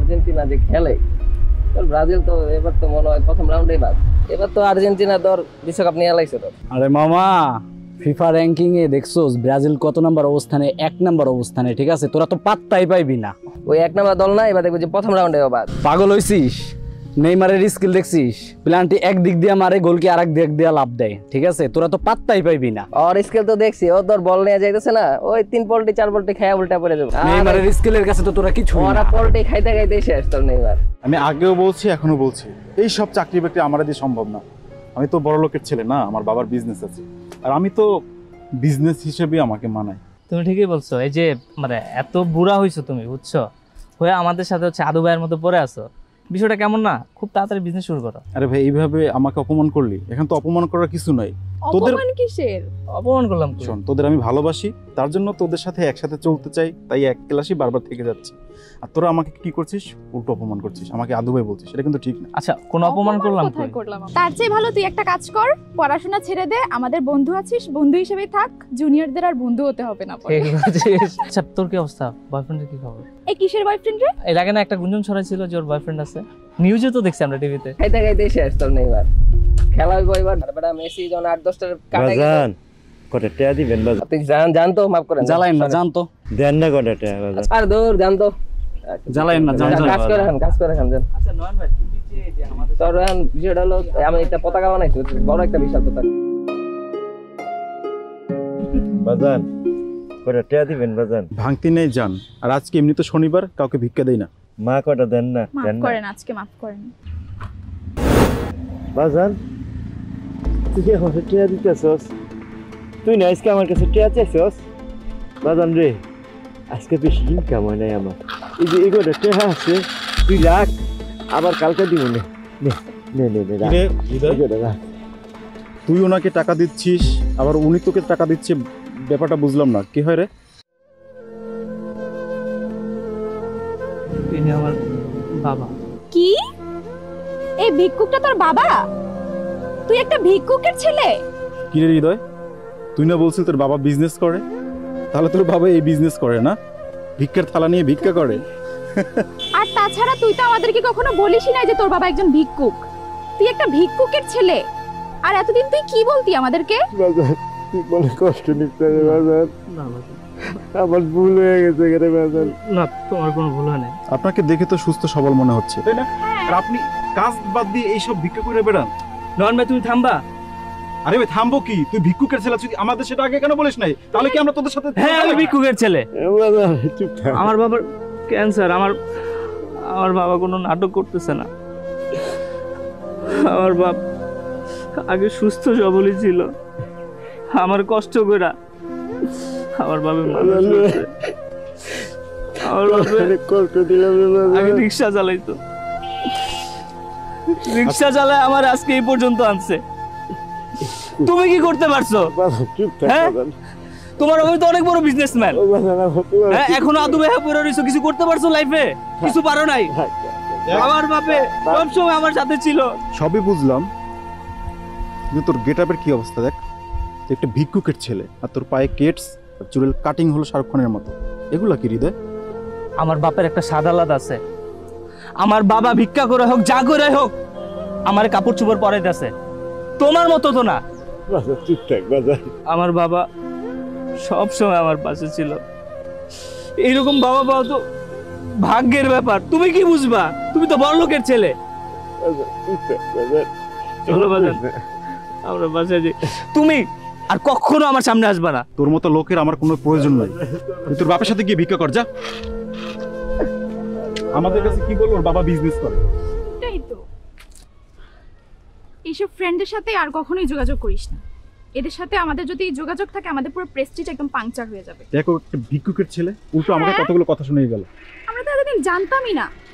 Argentina যে খেলে, Brazil তো এবার তো মনে হয় প্রথম রাউন্ডেই বাদ। এবার তো আর্জেন্টিনা তোর বিশ্বকাপ নিয়ে লাইছে তোর। আরে মামা, ফিফা র্যাঙ্কিং এ দেখছোস ব্রাজিল কত নাম্বার অবস্থানে? 1 নাম্বার অবস্থানে, ঠিক আছে? তোরা তো পাত্তাই পাইবি না। ওই 1 নাম্বার দল না, এবার দেখবো যে প্রথম রাউন্ডে বাদ। পাগল হইছিস? নেইমারের স্কিল দেখছিস? প্ল্যানটি একদিক দিয়ে মারে, গোলকি আরেক দিক দিয়ে লাভ দেয়, ঠিক আছে? তোরা তো পাত্তাই পাইবি না। আর স্কিল তো দেখছি, ও তোর বল নিয়ে যাইতেছে না, ওই 3 পল্টি 4 পল্টি খায়া উল্টা পড়ে যাবে। নেইমারের স্কিলের কাছে তো তোরা কিছু ওরা পল্টি খাইতে খাইতে শেষ তোর নেইমার। আমি আগেও বলছি, এখনো বলছি, এই সব চাকরি বাকরি আমার দিয়ে সম্ভব না। আমি তো বড় লোকের ছেলে না, আমার বাবার বিজনেস আছে, আর আমি তো বিজনেস হিসেবে আমাকে মানাই। তুমি ঠিকই বলছো। এই যে মানে এত বুড়া হইছো তুমি, বুঝছো, হয়ে আমাদের সাথে হচ্ছে আদু ভাইয়ের মতো পড়ে আছো, বিষয়টা কেমন না? খুব তাড়াতাড়ি বিজনেস শুরু করো। আরে ভাই, এইভাবে আমাকে অপমান করলি, এখন তো অপমান করার কিছু নাই। তোদের অপমান কিসের? অপমান করলাম কি? শোন, তোদের আমি ভালোবাসি, তার জন্য তোদের সাথে একসাথে চলতে চাই, তাই এক ক্লাসই বারবার থেকে যাচ্ছি। আর তোরা আমাকে কি করছিস? উল্টো অপমান করছিস, আমাকে আদু ভাই বলছিস, এটা কিন্তু ঠিক না। আচ্ছা, কোনো অপমান করলাম কোথায় করলাম? তার চেয়ে ভালো তুই একটা কাজ কর, পড়াশোনা ছেড়ে দে, আমাদের বন্ধু আছিস, বন্ধু হিসেবেই থাক, জুনিয়রদের আর বন্ধু হতে হবে না পরে। ঠিক আছে। আচ্ছা, তোর কি অবস্থা? বয়ফ্রেন্ডের কি খবর? এই কিসের বয়ফ্রেন্ড রে? এর আগে না একটা গুঞ্জন ছড়াইছিল যে ওর বয়ফ্রেন্ড আছে, নিউজে তো দেখছি আমরা, টিভিতে। খাইতে খাইতে শেষ তোর নেইমার। খেলা হইব এবার, বেটা মেসি যখন 8-10টার কাটা গেছে। বাজান কটা টাকা দিবেন বাজান? তুই জান তো, মাফ করেন। জ্বালাইন না, জান তো। দেন না কটা টাকা বাজান? আর দূর জান তো, জ্বালাইন না, জান। কাজ করে খান জান। আচ্ছা নয়ন ভাই, তুমি যে আমাদের তোর এখন বিষয়টা হলো, আমি একটা পতাকা বানাইছি, বড় একটা বিশাল পতাকা। বাজান কটা টাকা দিবেন বাজান? ভাঙতি নেই জান, আর আজকে এমনি তো শনিবার, কাউকে ভিক্ষা দেই না। মা কটা দেন না? মাফ দেন না করেন, আজকে মাফ করেন। বাজান, তুই আমার টাকা দিতেছস? তুই না আজকে আমার কাছে টাকা চাইছস? বাজান রে, আজকে বেশি ইনকাম হয় নাই আমার। এই যে এগুলো টাকা আছে, তুই রাখ, আবার কালকে দিব। নে নে নে নে রাখ। কিরে হৃদয়, এগুলো রাখ। তুই ওনাকে টাকা দিচ্ছিস, আবার উনি তোকে টাকা দিচ্ছে, ব্যাপারটা বুঝলাম না, কি হয় রে? তিনি আমার বাবা। কি? এই ভিক্ষুকটা তোর বাবা? তুই একটা ভিক্ষুকের ছেলে? কিরে হৃদয়, তুই না বলছিস তোর বাবা বিজনেস করে? তাহলে তোর বাবা এই বিজনেস করে না, ভিক্ষার থালা নিয়ে ভিক্ষা করে? আর তাছাড়া তুই তো আমাদেরকে কখনো বলিসই না যে তোর বাবা একজন ভিক্ষুক। তুই একটা ভিক্ষুকের ছেলে, আর এতদিন তুই কি বলতি আমাদেরকে? বাজান, তুই মনে কষ্ট নিতে রে বাজান, না বাবা, আমার ভুল হয়ে গেছে রে বাজান। না, তোমার কোনো ভুল হয় না। আপনাকে দেখে তো সুস্থ সবল মনে হচ্ছে, তাই না? আর আপনি কাজ বাদ দিয়ে এইসব ভিক্ষা করে বেড়ান। নয়ন ভাই, তুমি থামবা। আরে ভাই থামবো কি? তুই ভিক্ষুকের ছেলে, তুই আমাদের সেটা আগে কেন বলিস নাই? তাহলে কি আমরা তোদের সাথে? হ্যাঁ, আমি ভিক্ষুকের ছেলে। বাজান চুপ থাক। আমার বাবার ক্যান্সার। আমার বাবা কোনো নাটক করতেছে না। আমার বাপ আগে সুস্থ সবলই ছিল, আমার কষ্ট করে আমার বাবা মানুষ হয়েছে। আমার বাবা অনেক কষ্ট দিলাম রে আগে বাজান। রিক্সা চালাইতো, রিক্সা চালায় আমার আজকে এই পর্যন্ত আনছে। তুমি কি করতে পারছো? বাজান চুপ থাক হ্যাঁ? বাজান। তোমার আমি তো অনেক বড় বিজনেসম্যান। ও বাজান, হ্যাঁ, এখনো আদু ভাইয়া পড়ে রইছো, কিছু করতে পারছো লাইফে? কিছু পারো নাই। আমার বাপে সবসময় আমার সাথে ছিল। সবই বুঝলাম, কিন্তু তোর গেট আপের কি অবস্থা দেখ। তুই একটা ভিক্ষুকের ছেলে, আর তোর পায়ে কেটস, আর চুলের কাটিং হলো শাহরুখ খানের মতো। এগুলা কি হৃদয়? আমার বাপের একটা সাদালাদ আছে। আমার বাবা ভিক্ষা করে হোক, যা করে হোক, আমার কাপড় চোপড় পরাইতেছে। তোমার মতো তো না। বাজান চুপ থাক বাজান। আমার বাবা সব সময় আমার পাশে ছিল। এইরকম বাবা পাওয়া তো ভাগ্যের ব্যাপার। তুমি কি বুঝবা? তুমি তো বড়লোকের ছেলে। বাজান চুপ থাক বাজান। চলো বাজান, আমরা বাসায় যাই। তুমি আর কখনো আমার সামনে আসবা না। তোর মতো লোকের আমার কোনো প্রয়োজন নাই। তুই তোর বাপের সাথে গিয়ে ভিক্ষা কর, যা। আমাদের কাছে কি বলবো? ওর বাবা বিজনেস করে। এটাই তো, এইসব ফ্রেন্ডের সাথে আর কখনোই যোগাযোগ করিস না। এদের সাথে আমাদের যদি যোগাযোগ থাকে, আমাদের পুরো প্রেস্টিজ একদম পাংচার হয়ে যাবে। দেখো, একটা ভিক্ষুকের ছেলে উল্টো আমাকে হ্যাঁ? কতগুলো কথা শুনিয়ে গেল। আমরা তো এতদিন জানতামই না